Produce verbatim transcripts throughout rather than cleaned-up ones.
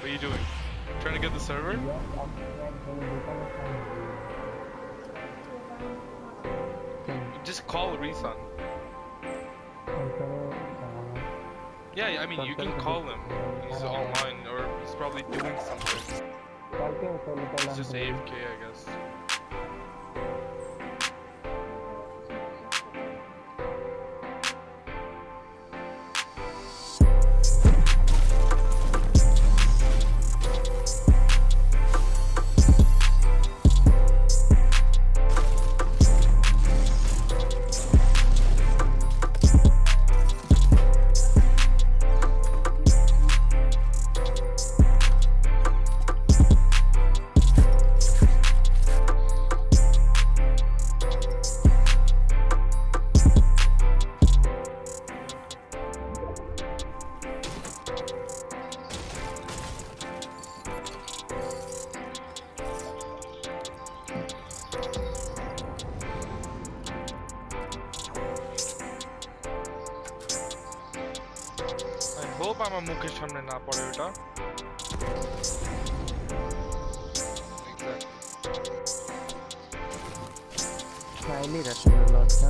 What are you doing? Trying to get the server? Just call Reason. Yeah, I mean, you can call him. He's online, or he's probably doing something. He's just A F K, I guess. hope আমার মুখের সামনে না পড়ে ওটা highly rational logic.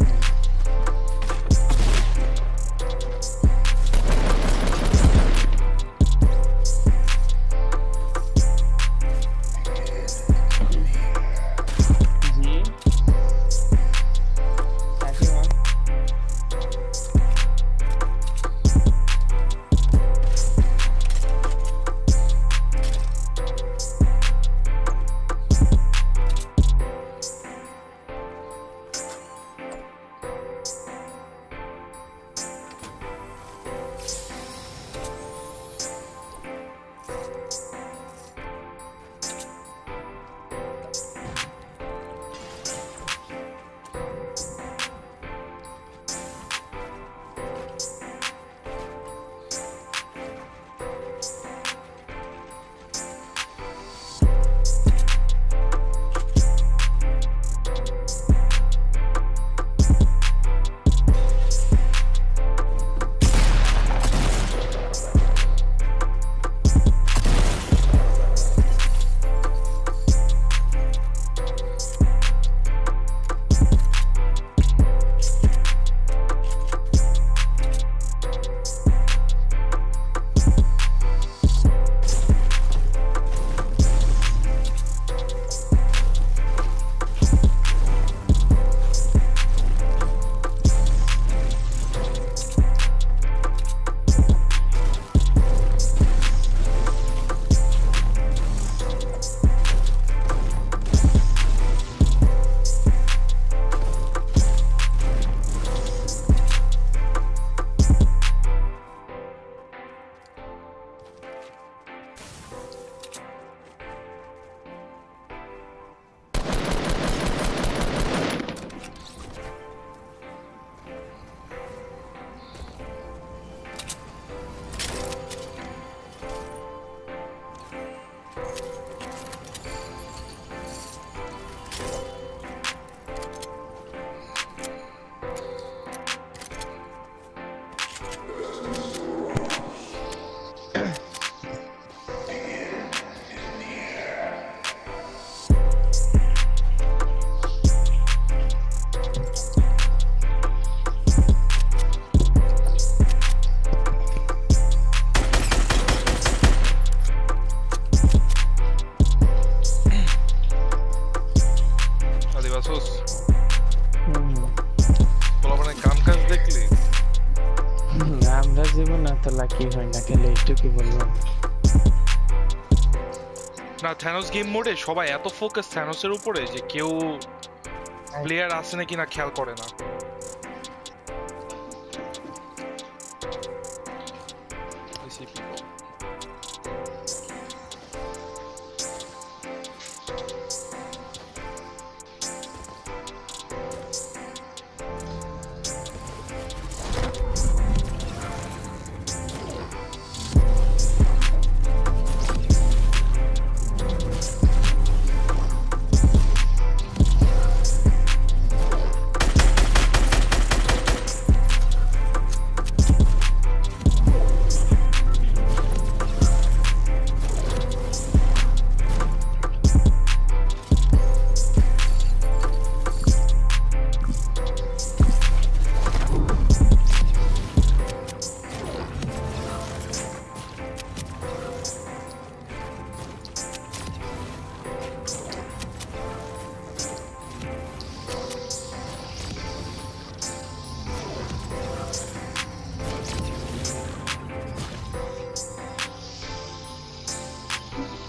না Thanos game মোডে সবাই এত ফোকাস থ্যানোসের উপরে যে কেউ প্লেয়ার আছে নাকি না খেয়াল করে না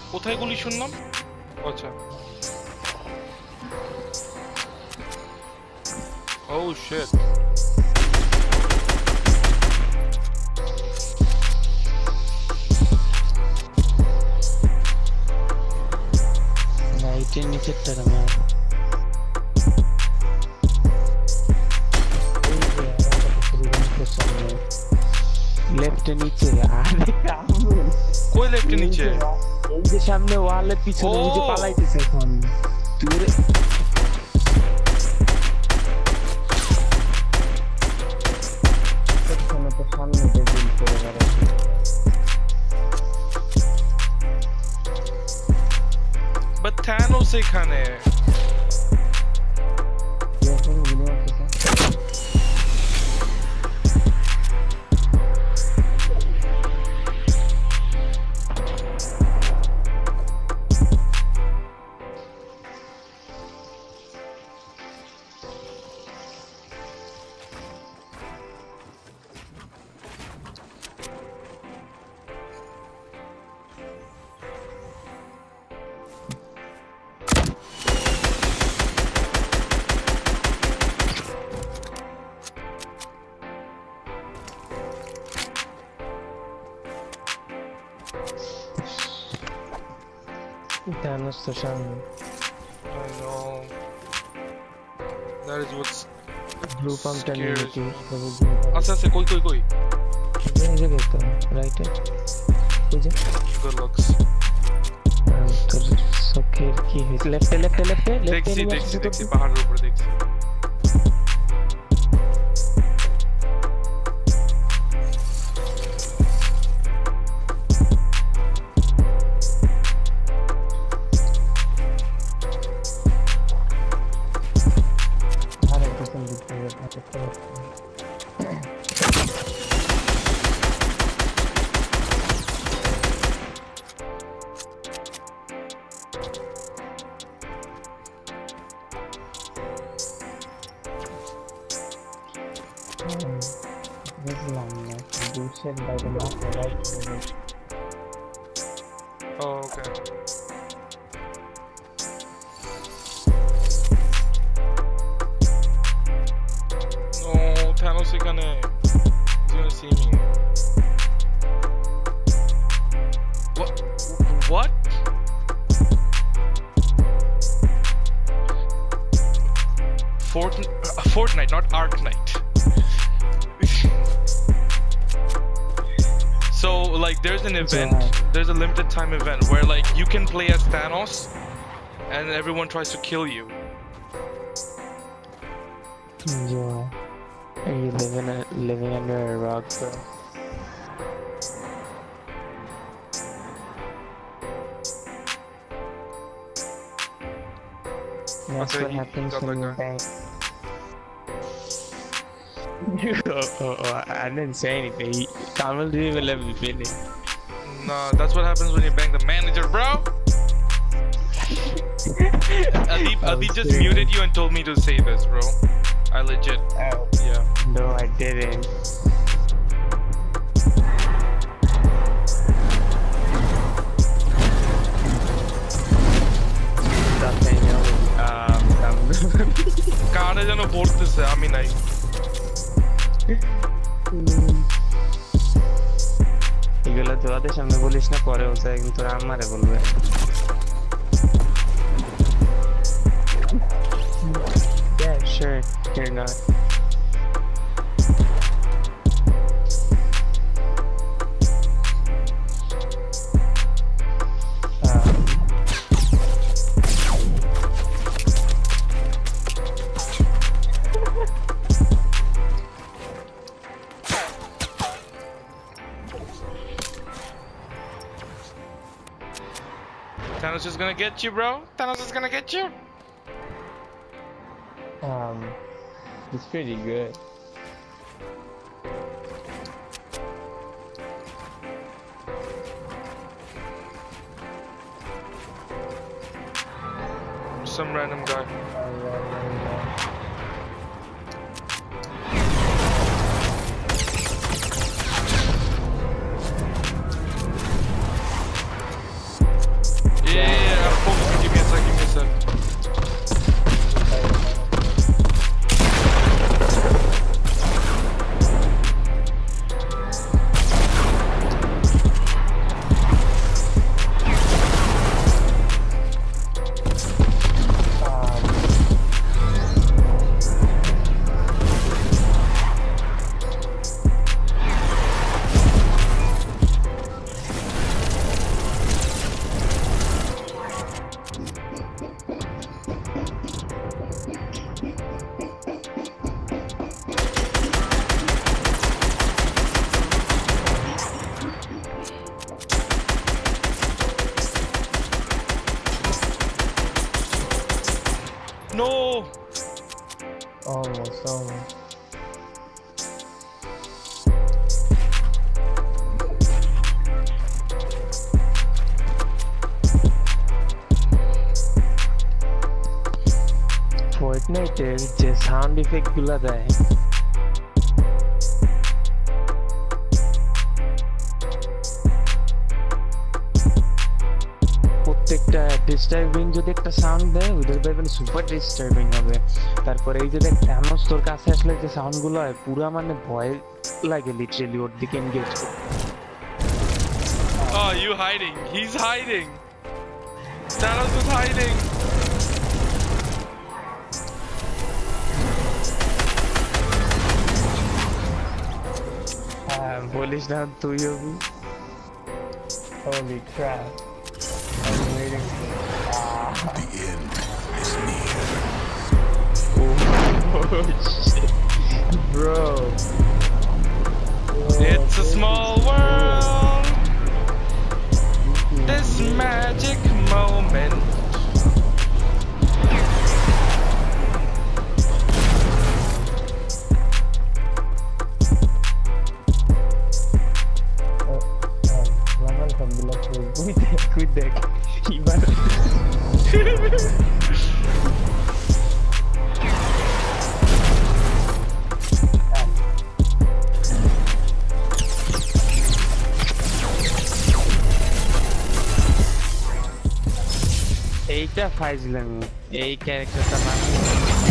কোথায় গুলি শুনলাম? আচ্ছা। Oh shit. রাইটের নিচেরটা আমার লেফটের নিচে। আরে কামরুল কই লেফটের নিচে? এই যে সামনে ওয়ালের পিছনে ওই যে পালাইতেছে এখন দূরে। এখানে তো সামনে দেখুন করে বেড়াচ্ছে। But Thanos এখানে। এখন গুলি মারতেছে। Thanos তো সামনে। I know. That is what's blue পাম্পটা নিয়ে কি আচ্ছা আচ্ছা কই কই কই এই জায়গায় তো রাইটে ওই যে good looks তোর চোখের কি হয়েছে লেফটে লেফটে লেফটে দেখছি দেখছি দেখছি পাহাড়ের উপরে দেখছি by the master, right? Oh, okay. No, Thanos is gonna, he's gonna see me. What? What? Fort, uh, Fortnite, not Arknight. So like there's an event, yeah. There's a limited time event where like you can play as Thanos and everyone tries to kill you. Yeah. Are you living a, living under a rock, bro? That's okay, what happens when you bank. oh, oh, oh, I didn't say anything. He, Kamal didn't even let me finish. Nah, that's what happens when you bang the manager, bro. Adib, Adib just serious. Muted you and told me to say this, bro. I legit. Oh. Yeah. No, I didn't. Nothing else. Um, Kaane jano portese, ami nai. এগুলো তোদের সামনে বলিস না পরে ওটা কিন্তু আমারে বলবে Yeah, sure, you're not. Thanos is gonna get you, bro. Thanos is gonna get you. Um, it's pretty good. Some random guy. No! Almost, almost. ফর্টনাইটের যে সাউন্ড ইফেক্ট গুলা দেয় প্রত্যেকটা ডিস্টার্বিং যদি একটা সাউন্ড দেয় ওদের ব্যাপারে সুপার ডিস্টার্বিং হবে। তারপরে এই যে দেখ থ্যানোস তোর কাছে আসলে যে সাউন্ড গুলো হয় পুরা মানে ভয় লাগে লিটারালি ওর দিকে এনগেজ করতে। Oh, you hiding. He's hiding. Thanos is hiding. হ্যাঁ বলিস না তুই হবি। Holy crap. I'm waiting for it. Ah. The end is near. Oh shit. Bro. It's a small world. This magic moment. Laman sambil aku Kuidek, kuidek. Gimana? এইটা ফাইজলামি এই ক্যারেক্টারটা মানে